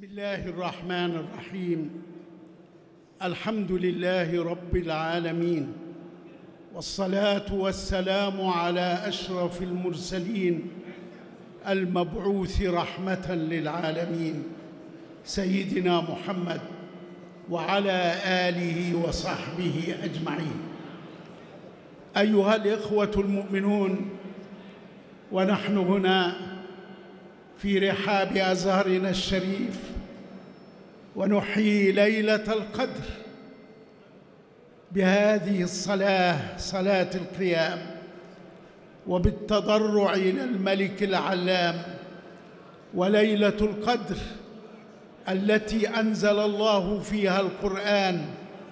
بسم الله الرحمن الرحيم. الحمد لله رب العالمين، والصلاة والسلام على أشرف المرسلين المبعوث رحمة للعالمين سيدنا محمد وعلى آله وصحبه أجمعين. أيها الإخوة المؤمنون، ونحن هنا في رحاب أزهرنا الشريف ونحيي ليلة القدر بهذه الصلاة، صلاة القيام، وبالتضرع إلى الملك العلام. وليلة القدر التي أنزل الله فيها القرآن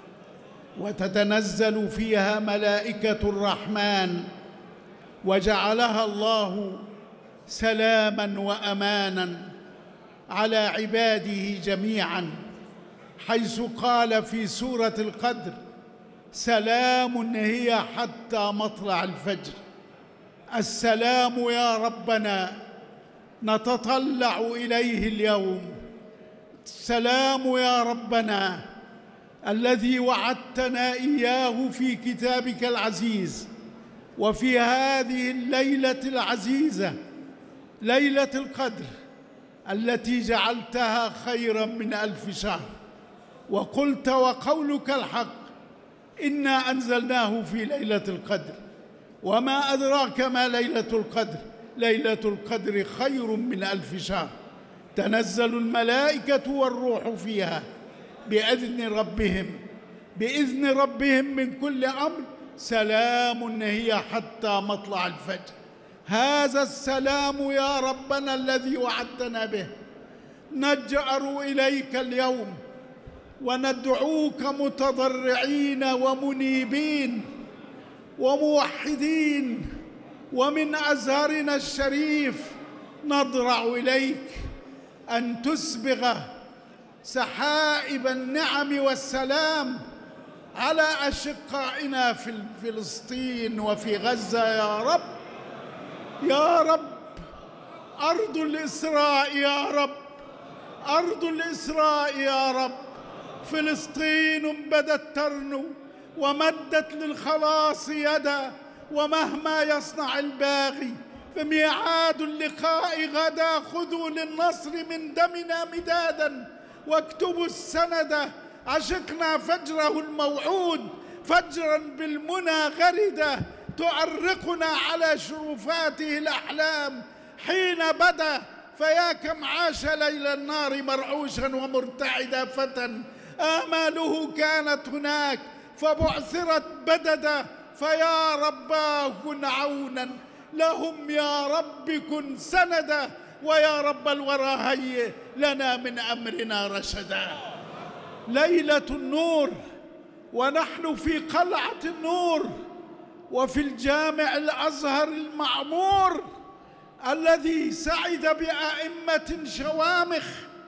وتتنزل فيها ملائكة الرحمن، وجعلها الله سلاماً وأماناً على عباده جميعاً، حيث قال في سورة القدر: سلام هي حتى مطلع الفجر. السلام يا ربنا نتطلع إليه اليوم. السلام يا ربنا الذي وعدتنا إياه في كتابك العزيز، وفي هذه الليلة العزيزة، ليلة القدر التي جعلتها خيراً من 1000 شهر، وقلت وقولك الحق: إنا أنزلناه في ليلة القدر، وما أدراك ما ليلة القدر. ليلة القدر خير من 1000 شهر، تنزل الملائكة والروح فيها بإذن ربهم من كل أمر. سلام هي حتى مطلع الفجر. هذا السلام يا ربنا الذي وعدتنا به نجأر إليك اليوم وندعوك متضرعين ومنيبين وموحدين، ومن أزهرنا الشريف نضرع إليك أن تسبغ سحائب النعم والسلام على أشقائنا في فلسطين وفي غزة يا رب. يا رب، أرض الإسراء يا رب، أرض الإسراء يا رب. فلسطين بدت ترنو ومدت للخلاص يدا، ومهما يصنع الباغي فميعاد اللقاء غدا. خذوا للنصر من دمنا مدادا واكتبوا السند. عشقنا فجره الموعود، فجرا بالمنى غردا، تؤرقنا على شرفاته الأحلام حين بدا. فيا كم عاش ليل النار مرعوشا ومرتعدا، فتى آماله كانت هناك فبعثرت بددا. فيا رباه كن عونا لهم، يا رب كن سندا، ويا رب الورى هيئ لنا من أمرنا رشدا. ليلة النور، ونحن في قلعة النور وفي الجامع الأزهر المعمور الذي سعد بأئمة شوامخ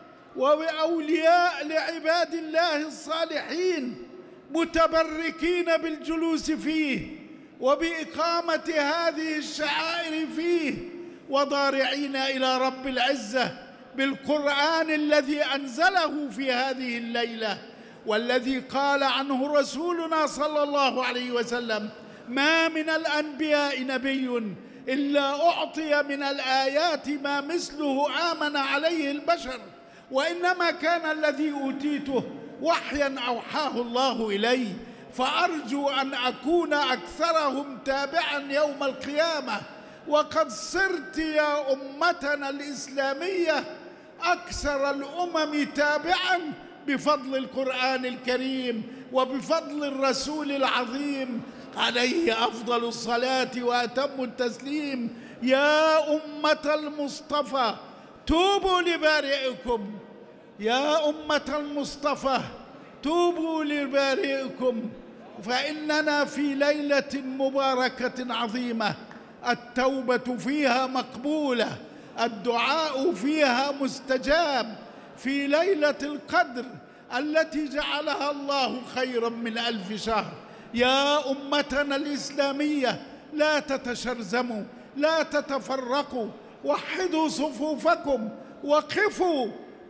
وبأولياء لعباد الله الصالحين، متبركين بالجلوس فيه وبإقامة هذه الشعائر فيه، وضارعين إلى رب العزة بالقرآن الذي أنزله في هذه الليلة، والذي قال عنه رسولنا صلى الله عليه وسلم: ما من الأنبياء نبي إلا أعطي من الآيات ما مثله آمن عليه البشر، وإنما كان الذي أوتيته وحياً أوحاه الله إلي، فأرجو أن أكون أكثرهم تابعاً يوم القيامة. وقد صرت يا أمتنا الإسلامية أكثر الأمم تابعاً بفضل القرآن الكريم وبفضل الرسول العظيم عليه أفضل الصلاة وأتم التسليم. يا أمة المصطفى توبوا لبارئكم، يا أمة المصطفى توبوا لبارئكم، فإننا في ليلة مباركة عظيمة، التوبة فيها مقبولة، الدعاء فيها مستجاب. في ليلة القدر التي جعلها الله خيراً من 1000 شهر. يا أمتنا الإسلامية لا تتشرذموا، لا تتفرقوا، وحدوا صفوفكم، وقفوا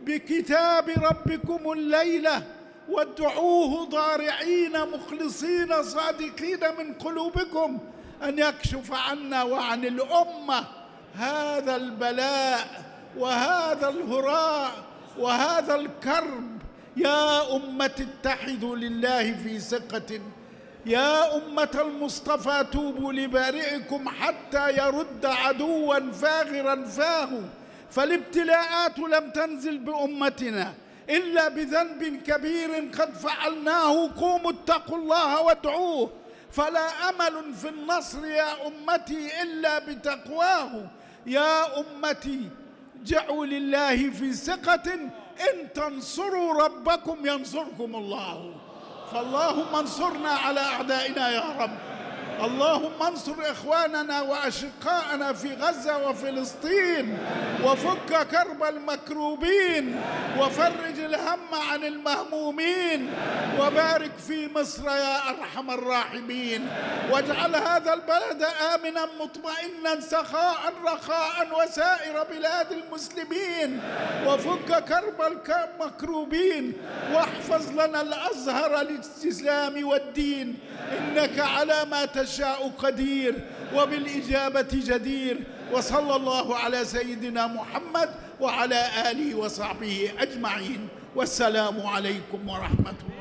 بكتاب ربكم الليلة وادعوه ضارعين مخلصين صادقين من قلوبكم أن يكشف عنا وعن الأمة هذا البلاء وهذا الهراء وهذا الكرب. يا أمة اتحدوا لله في ثقة، يا أمة المصطفى توبوا لبارئكم حتى يرد عدوا فاغرا فاه، فالابتلاءات لم تنزل بأمتنا إلا بذنب كبير قد فعلناه. قوموا اتقوا الله وادعوه، فلا أمل في النصر يا أمتي إلا بتقواه. يا أمتي ارجعوا لله في ثقة، إن تنصروا ربكم ينصركم الله. فاللهم انصرنا على أعدائنا يا رب، اللهم انصر إخواننا وأشقائنا في غزة وفلسطين، وفك كرب المكروبين، وفرج الهم عن المهمومين، وبارك في مصر يا أرحم الراحمين، واجعل هذا البلد آمنا مطمئنا سخاء رخاء وسائر بلاد المسلمين، وفك كرب المكروبين، واحفظ لنا الأزهر للإسلام والدين، إنك على ما تشاء قدير وبالإجابة جدير. وصلى الله على سيدنا محمد وعلى آله وصحبه أجمعين، والسلام عليكم ورحمة الله.